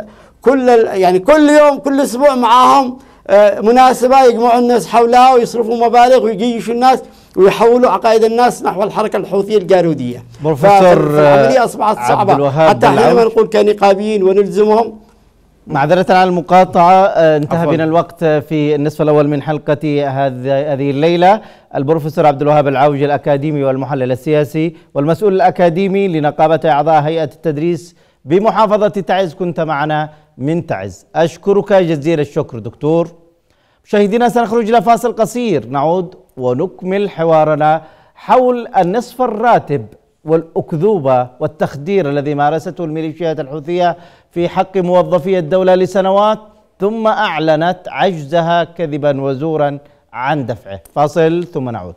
يعني كل يوم كل أسبوع معاهم مناسبة يجمعوا الناس حولها ويصرفوا مبالغ ويجيشوا الناس ويحولوا عقائد الناس نحو الحركة الحوثية الجارودية. فالعملية أصبحت صعبة، حتى حينما نقول كنقابيين ونلزمهم. معذرة على المقاطعة، انتهى بنا الوقت في النصف الأول من حلقة هذه الليلة. البروفيسور عبد الوهاب العوجي، الأكاديمي والمحلل السياسي والمسؤول الأكاديمي لنقابة أعضاء هيئة التدريس بمحافظة تعز، كنت معنا من تعز. أشكرك جزيل الشكر دكتور. مشاهدينا سنخرج إلى فاصل قصير، نعود ونكمل حوارنا حول النصف الراتب والأكذوبة والتخدير الذي مارسته الميليشيات الحوثية في حق موظفي الدولة لسنوات، ثم أعلنت عجزها كذبا وزورا عن دفعه. فاصل ثم نعود.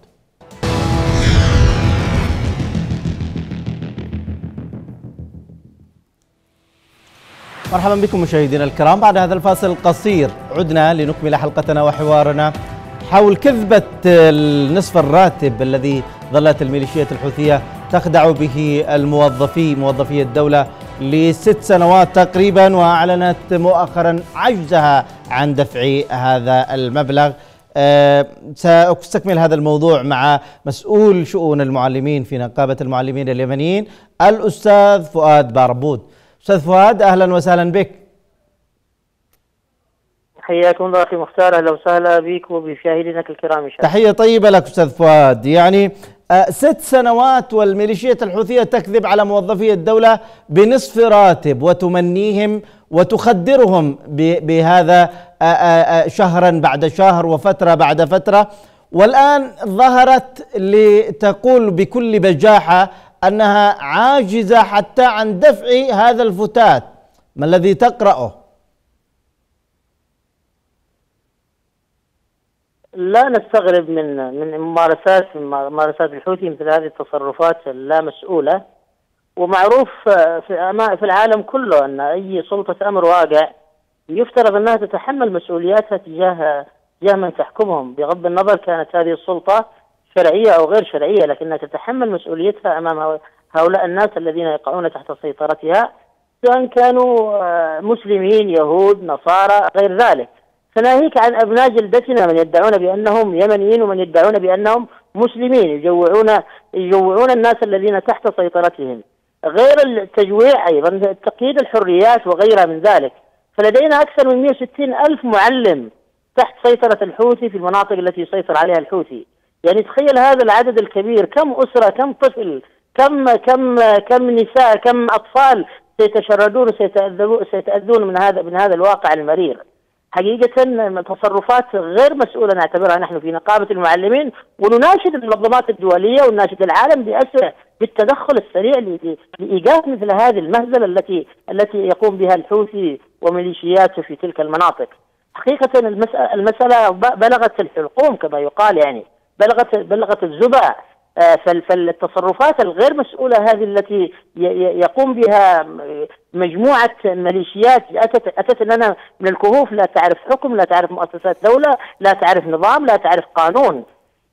مرحبا بكم مشاهدينا الكرام. بعد هذا الفاصل القصير عدنا لنكمل حلقتنا وحوارنا حول كذبة النصف الراتب الذي ظلت الميليشيات الحوثية تخدع به موظفي الدولة ل6 سنوات تقريبا، وأعلنت مؤخرا عجزها عن دفع هذا المبلغ. سأستكمل هذا الموضوع مع مسؤول شؤون المعلمين في نقابة المعلمين اليمنيين الأستاذ فؤاد باربود. أستاذ فؤاد، أهلا وسهلا بك. حياكم الله أخي مختار، أهلا وسهلا بك وبمشاهدينك الكرام. تحية طيبة لك أستاذ فؤاد. يعني 6 سنوات والميليشيات الحوثية تكذب على موظفي الدولة بنصف راتب وتمنيهم وتخدرهم بهذا شهرا بعد شهر وفترة بعد فترة، والآن ظهرت لتقول بكل بجاحة أنها عاجزة حتى عن دفع هذا الفتات. ما الذي تقرأه؟ لا نستغرب من ممارسات الحوثي مثل هذه التصرفات اللا مسؤولة، ومعروف في العالم كله أن أي سلطة أمر واقع يفترض أنها تتحمل مسؤولياتها تجاه من تحكمهم، بغض النظر كانت هذه السلطة شرعية أو غير شرعية، لكنها تتحمل مسؤوليتها أمام هؤلاء الناس الذين يقعون تحت سيطرتها، سواء كانوا مسلمين، يهود، نصارى، غير ذلك. فناهيك عن أبناء جلدتنا من يدعون بأنهم يمنيين ومن يدعون بأنهم مسلمين، يجوعون الناس الذين تحت سيطرتهم، غير التجويع أيضا تقييد الحريات وغيرها من ذلك. فلدينا أكثر من 160 ألف معلم تحت سيطرة الحوثي في المناطق التي يسيطر عليها الحوثي. يعني تخيل هذا العدد الكبير، كم أسرة، كم طفل، كم نساء، كم أطفال سيتشردون وسيتأذون من هذا الواقع المرير. حقيقة تصرفات غير مسؤولة نعتبرها نحن في نقابة المعلمين، ونناشد المنظمات الدولية ونناشد العالم بأسرع بالتدخل السريع لإيقاف مثل هذه المهزلة التي يقوم بها الحوثي وميليشياته في تلك المناطق. حقيقة المسألة بلغت الحلقوم كما يقال، يعني بلغت الزبا. فالتصرفات الغير مسؤولة هذه التي يقوم بها مجموعة ميليشيات أتت لنا من الكهوف، لا تعرف حكم، لا تعرف مؤسسات دولة، لا تعرف نظام، لا تعرف قانون.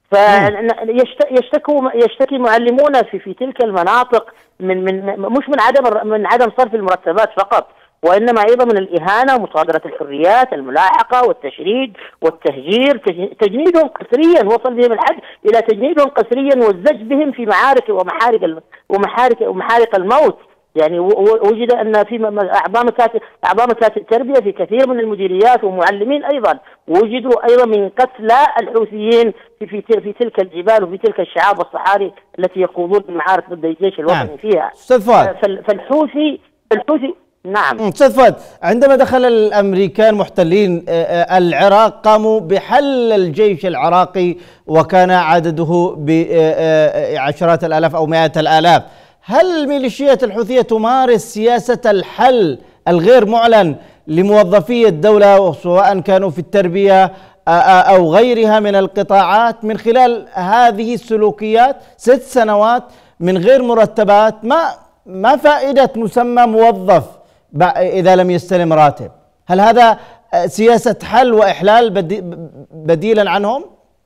يشتكي معلمون في تلك المناطق مش من عدم صرف المرتبات فقط، وإنما أيضا من الإهانة ومصادرة الحريات، الملاحقة والتشريد والتهجير، تجنيدهم قسريا، وصل بهم الحد إلى تجنيدهم قسريا والزج بهم في معارك ومحارق الموت. يعني وجد أن في أعضاء مكاتب التربية في كثير من المديريات ومعلمين أيضا وجدوا أيضا من قتلى الحوثيين في تلك الجبال وفي تلك الشعاب والصحاري التي يخوضون المعارك ضد الجيش الوطني فيها. فالحوثي نعم. أستاذ فؤاد، عندما دخل الأمريكان محتلين العراق قاموا بحل الجيش العراقي وكان عدده بعشرات الآلاف أو مئات الآلاف. هل الميليشيات الحوثية تمارس سياسة الحل الغير معلن لموظفي الدولة سواء كانوا في التربية أو غيرها من القطاعات من خلال هذه السلوكيات؟ 6 سنوات من غير مرتبات، ما فائدة مسمى موظف إذا لم يستلم راتب؟ هل هذا سياسة حل وإحلال بديلا عنهم؟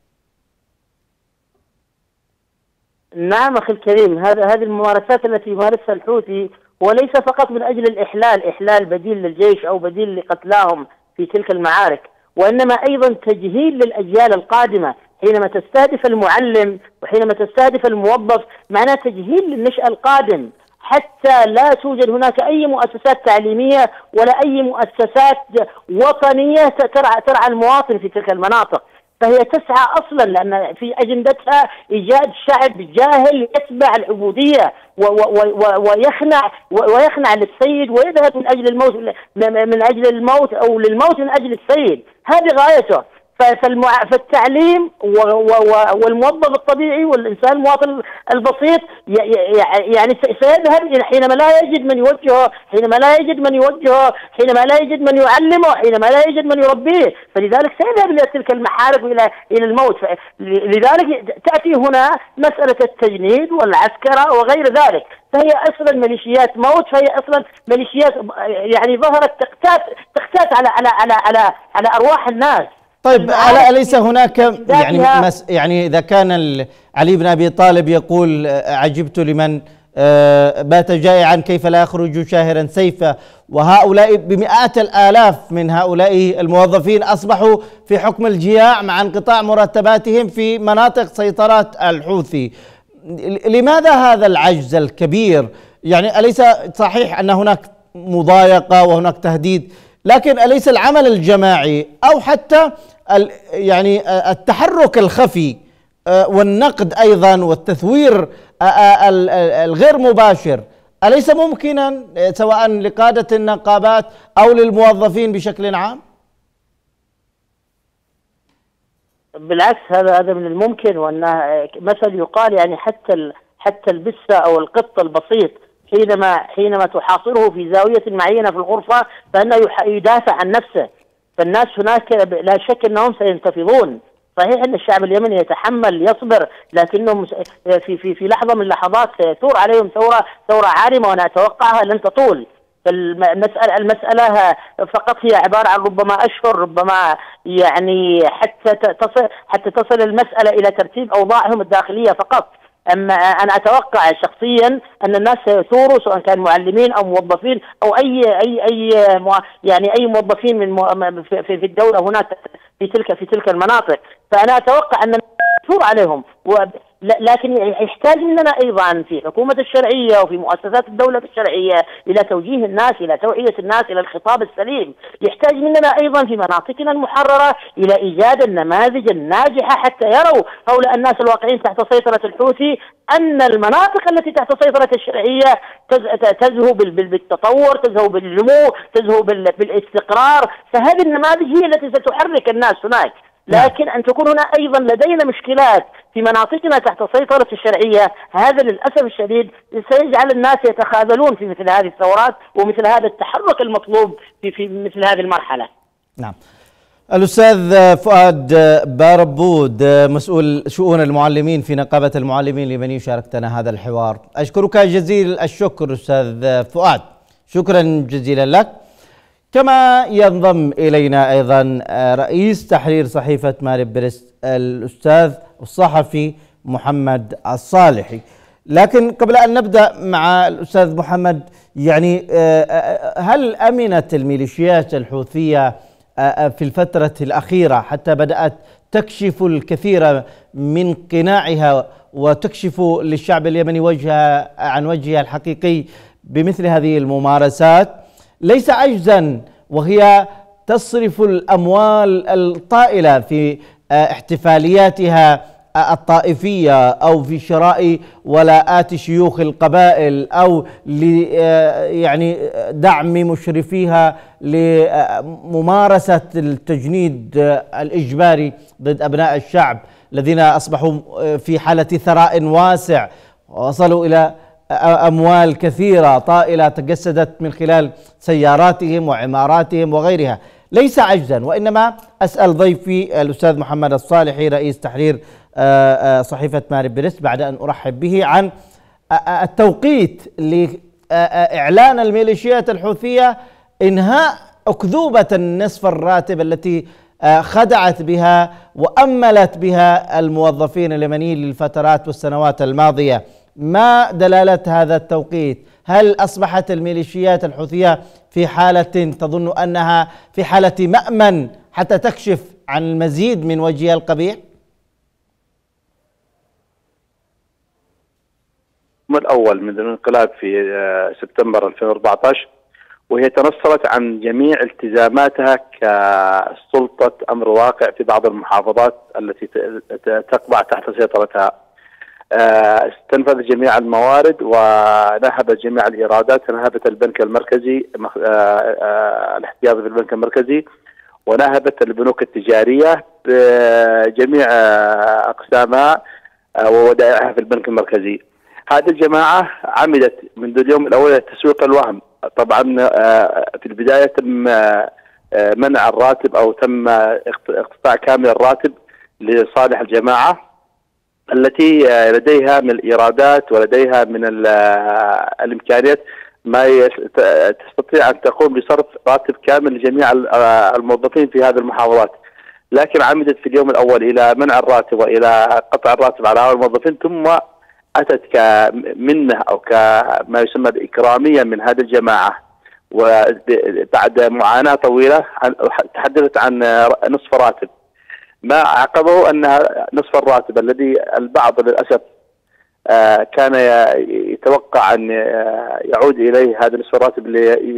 نعم أخي الكريم، هذه الممارسات التي يمارسها الحوثي وليس فقط من أجل إحلال بديل للجيش أو بديل لقتلاهم في تلك المعارك، وإنما أيضا تجهيل للأجيال القادمة. حينما تستهدف المعلم وحينما تستهدف الموظف معناه تجهيل للنشأة القادم، حتى لا توجد هناك أي مؤسسات تعليمية ولا أي مؤسسات وطنية ترعى المواطن في تلك المناطق. فهي تسعى أصلا لأن في أجندتها إيجاد شعب جاهل يتبع العبودية ويخنع للسيد ويذهب من أجل الموت أو للموت من أجل السيد. هذه غايته. فالتعليم والموظف الطبيعي والإنسان المواطن البسيط يعني سيذهب حينما لا يجد من يوجهه، حينما لا يجد من يعلمه، حينما لا يجد من يربيه، فلذلك سيذهب إلى تلك المحارق وإلى الموت. لذلك تأتي هنا مسألة التجنيد والعسكرة وغير ذلك، فهي أصلا ميليشيات موت، فهي أصلا ميليشيات يعني ظهرت تقتات على أرواح الناس. طيب، أليس هناك يعني إذا كان علي بن أبي طالب يقول عجبت لمن بات جائعا كيف لا يخرج شاهرا سيفه، وهؤلاء بمئات الآلاف من هؤلاء الموظفين أصبحوا في حكم الجياع مع انقطاع مرتباتهم في مناطق سيطرات الحوثي، لماذا هذا العجز الكبير؟ يعني أليس صحيح أن هناك مضايقة وهناك تهديد، لكن أليس العمل الجماعي أو حتى يعني التحرك الخفي والنقد أيضا والتثوير الغير مباشر أليس ممكنا سواء لقادة النقابات أو للموظفين بشكل عام؟ بالعكس، هذا من الممكن، وأنه مثل يقال يعني حتى البسة أو القط البسيط حينما تحاصره في زاوية معينة في الغرفة فإنه يدافع عن نفسه. فالناس هناك لا شك أنهم سينتفضون. صحيح أن الشعب اليمني يتحمل يصبر، لكنهم في لحظة من اللحظات سيثور عليهم ثورة عارمة، وأنا أتوقعها لن تطول. المسألة فقط هي عبارة عن ربما أشهر، ربما يعني حتى تصل المسألة إلى ترتيب أوضاعهم الداخلية فقط. أما أنا أتوقع شخصيا أن الناس سيثوروا سواء كان معلمين أو موظفين أو أي موظفين في الدولة هناك في تلك المناطق. فأنا أتوقع أن مأثور عليهم، لكن يحتاج مننا أيضا في حكومة الشرعية وفي مؤسسات الدولة الشرعية إلى توجيه الناس، إلى توعية الناس إلى الخطاب السليم. يحتاج مننا أيضا في مناطقنا المحررة إلى إيجاد النماذج الناجحة حتى يروا هؤلاء الناس الواقعين تحت سيطرة الحوثي أن المناطق التي تحت سيطرة الشرعية تزهو بالتطور، تزهو بالنمو، تزهو بالاستقرار. فهذه النماذج هي التي ستحرك الناس هناك. لكن أن تكون هنا أيضا لدينا مشكلات في مناطقنا تحت سيطرة الشرعية، هذا للأسف الشديد سيجعل الناس يتخاذلون في مثل هذه الثورات ومثل هذا التحرك المطلوب في مثل هذه المرحلة. نعم. الأستاذ فؤاد باربود، مسؤول شؤون المعلمين في نقابة المعلمين اليمنيين، شاركتنا هذا الحوار. أشكرك جزيل الشكر أستاذ فؤاد، شكرا جزيلا لك. كما ينضم إلينا أيضا رئيس تحرير صحيفة مارب بريست الأستاذ الصحفي محمد الصالحي. لكن قبل أن نبدأ مع الأستاذ محمد، يعني هل أمنت الميليشيات الحوثية في الفترة الأخيرة حتى بدأت تكشف الكثير من قناعها وتكشف للشعب اليمني عن وجهها الحقيقي بمثل هذه الممارسات، ليس عجزا وهي تصرف الأموال الطائلة في احتفالياتها الطائفية أو في شراء ولاءات شيوخ القبائل أو يعني دعم مشرفيها لممارسة التجنيد الإجباري ضد أبناء الشعب الذين أصبحوا في حالة ثراء واسع ووصلوا إلى أموال كثيرة طائلة تجسدت من خلال سياراتهم وعماراتهم وغيرها. ليس عجزا، وإنما أسأل ضيفي الأستاذ محمد الصالحي رئيس تحرير صحيفة مارب بريست بعد أن أرحب به عن التوقيت لإعلان الميليشيات الحوثية إنهاء أكذوبة النصف الراتب التي خدعت بها وأملت بها الموظفين اليمنيين للفترات والسنوات الماضية. ما دلالة هذا التوقيت؟ هل أصبحت الميليشيات الحوثية في حالة تظن أنها في حالة مأمن حتى تكشف عن المزيد من وجهها القبيح؟ الأول من الانقلاب في سبتمبر 2014 وهي تنصلت عن جميع التزاماتها كسلطة أمر واقع في بعض المحافظات التي تقع تحت سيطرتها. استنفذت جميع الموارد ونهبت جميع الإيرادات، نهبت البنك المركزي الاحتياطي في البنك المركزي، ونهبت البنوك التجارية بجميع أقسامها وودائعها في البنك المركزي. هذه الجماعة عمدت منذ اليوم الأول تسويق الوهم. طبعا في البداية تم منع الراتب أو تم اقتطاع كامل الراتب لصالح الجماعة التي لديها من الإيرادات ولديها من الإمكانيات ما تستطيع أن تقوم بصرف راتب كامل لجميع الموظفين في هذه المحافظات. لكن عمدت في اليوم الأول إلى منع الراتب وإلى قطع الراتب على هؤلاء الموظفين، ثم أتت كمنة أو كما يسمى بإكرامية من هذه الجماعة، وبعد معاناة طويلة تحدثت عن نصف راتب. ما عقبه أن نصف الراتب الذي البعض للأسف كان يتوقع أن يعود إليه هذا نصف الراتب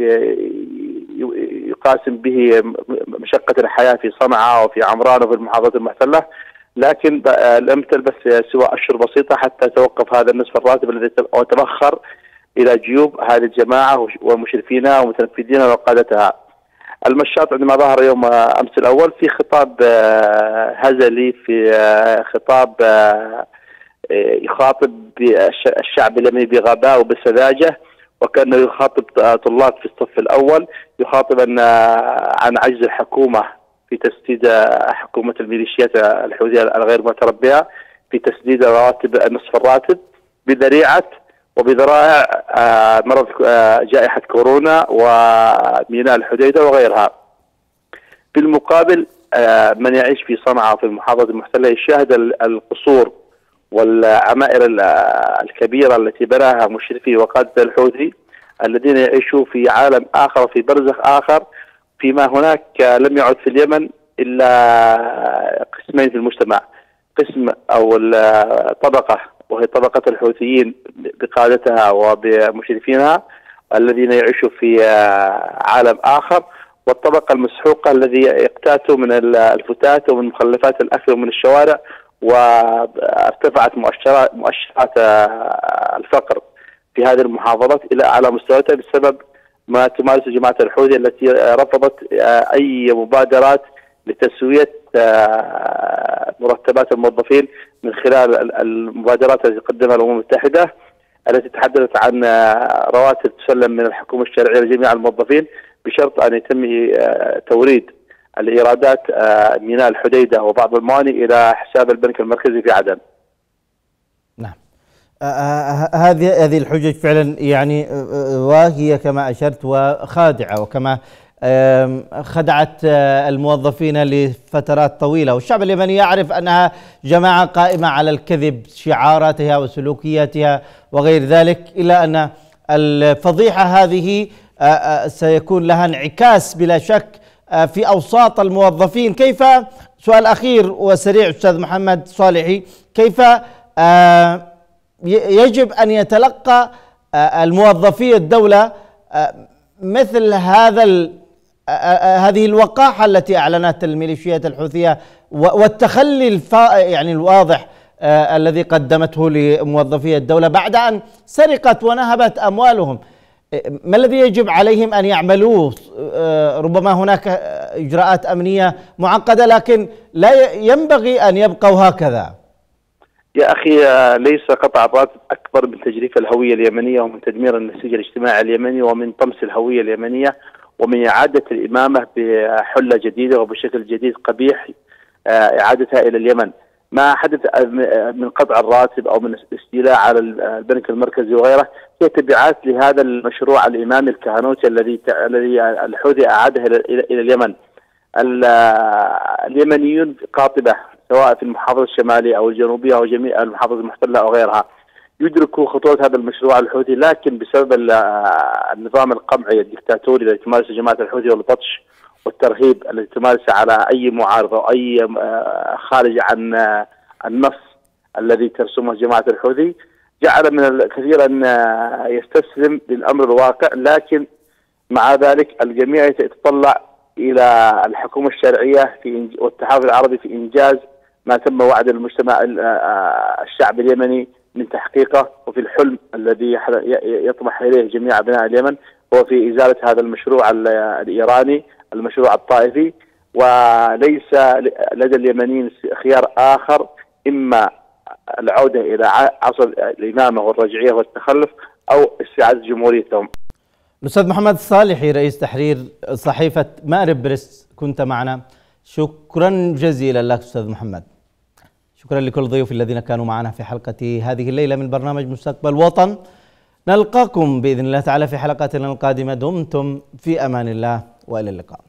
يقاسم به مشقة الحياة في صنعاء وفي عمران وفي المحافظات المحتلة، لكن لم تلبث سوى أشهر بسيطة حتى توقف هذا النصف الراتب الذي تبخر إلى جيوب هذه الجماعة ومشرفينها ومتنفذينها وقادتها. المشاط عندما ظهر يوم أمس الأول في خطاب هزلي، في خطاب يخاطب الشعب اليمني بغباء وبسذاجة، وكأنه يخاطب طلاب في الصف الأول، يخاطب عن عجز الحكومة في تسديد حكومة الميليشيات الحوثية الغير معترف بها في تسديد رواتب نصف الراتب بذريعة وبذرائع مرض جائحة كورونا وميناء الحديدة وغيرها. في المقابل من يعيش في صنعاء وفي المحافظة المحتلة يشاهد القصور والعمائر الكبيرة التي بناها مشرفي وقادة الحوثي الذين يعيشوا في عالم آخر وفي برزخ آخر، فيما هناك لم يعد في اليمن إلا قسمين في المجتمع: قسم أو الطبقة، وهي طبقة الحوثيين بقادتها وبمشرفينها الذين يعيشوا في عالم آخر، والطبقة المسحوقة الذي يقتاتوا من الفتات ومن مخلفات الأكل ومن الشوارع، وارتفعت مؤشرات الفقر في هذه المحافظات إلى أعلى مستوياتها بسبب ما تمارس جماعة الحوثي التي رفضت أي مبادرات لتسوية مرتبات الموظفين من خلال المبادرات التي قدمها الأمم المتحدة التي تحدثت عن رواتب تسلم من الحكومة الشرعية لجميع الموظفين بشرط أن يتم توريد الإيرادات ميناء الحديدة وبعض الموانئ إلى حساب البنك المركزي في عدن. نعم. هذه الحجج فعلا يعني واهية كما أشرت وخادعة، وكما خدعت الموظفين لفترات طويلة، والشعب اليمني يعرف أنها جماعة قائمة على الكذب، شعاراتها وسلوكياتها وغير ذلك، إلا أن الفضيحة هذه سيكون لها انعكاس بلا شك في أوساط الموظفين. كيف، سؤال أخير وسريع أستاذ محمد صالحي، كيف يجب أن يتلقى الموظفي الدولة مثل هذه الوقاحة التي أعلنت الميليشيات الحوثية والتخلي يعني الواضح الذي قدمته لموظفي الدولة بعد أن سرقت ونهبت أموالهم؟ ما الذي يجب عليهم أن يعملوه؟ ربما هناك إجراءات أمنية معقدة، لكن لا ينبغي أن يبقوا هكذا. يا أخي، ليس قطع الراتب أكبر من تجريف الهوية اليمنية ومن تدمير النسيج الاجتماعي اليمني ومن طمس الهوية اليمنية ومن إعادة الإمامة بحلة جديدة وبشكل جديد قبيح إعادتها إلى اليمن. ما حدث من قطع الراتب أو من الاستيلاء على البنك المركزي وغيره هي تبعات لهذا المشروع الإمامي الكهنوتي الذي الحوثي أعاده إلى اليمن. اليمنيون قاطبة سواء في المحافظة الشمالية أو الجنوبية أو جميع المحافظ المحتلة أو غيرها يدركوا خطوط هذا المشروع الحوثي، لكن بسبب النظام القمعي الدكتاتوري الذي تمارسه جماعة الحوثي والبطش والترهيب الذي تمارسه على أي معارضة أو أي خارج عن النص الذي ترسمه جماعة الحوثي، جعل من الكثير أن يستسلم للأمر الواقع. لكن مع ذلك الجميع يتطلع إلى الحكومة الشرعية والتحالف العربي في إنجاز ما تم وعد المجتمع الشعب اليمني من تحقيقه، وفي الحلم الذي يطمح إليه جميع أبناء اليمن هو في إزالة هذا المشروع الإيراني، المشروع الطائفي. وليس لدى اليمنيين خيار آخر، إما العودة إلى عصر الإمامة والرجعية والتخلف أو استعادة جمهوريتهم. الأستاذ محمد الصالحي رئيس تحرير صحيفة مأرب بريس، كنت معنا. شكرا جزيلا لك أستاذ محمد. شكرا لكل الضيوف الذين كانوا معنا في حلقة هذه الليلة من برنامج مستقبل وطن. نلقاكم بإذن الله تعالى في حلقاتنا القادمة. دمتم في أمان الله وإلى اللقاء.